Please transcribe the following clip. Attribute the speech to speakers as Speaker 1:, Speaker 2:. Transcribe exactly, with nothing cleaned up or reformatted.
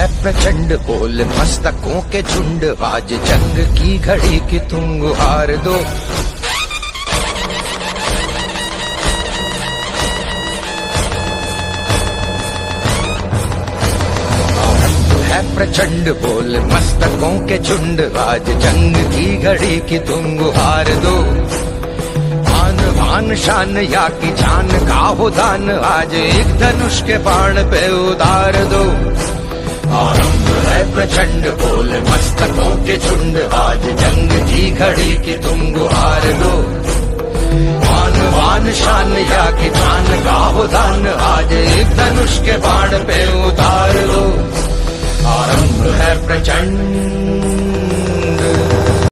Speaker 1: है प्रचंड बोल मस्तकों के झुंड, आज जंग की घड़ी की तुम गुहार दो। है प्रचंड बोल मस्तकों के झुंड, आज जंग की घड़ी की तुम गुहार दो। आन भान शान या की जान का हो दान, आज एक धनुष के बाण पे उतार दो। आरंभ है प्रचंड बोल मस्तकों के झुंड, आज जंग की घड़ी की तुम गुहार दो। आन भान शान या की जान का हो दान, आज एक धनुष के बाण पे उतार दो। आरंभ है प्रचंड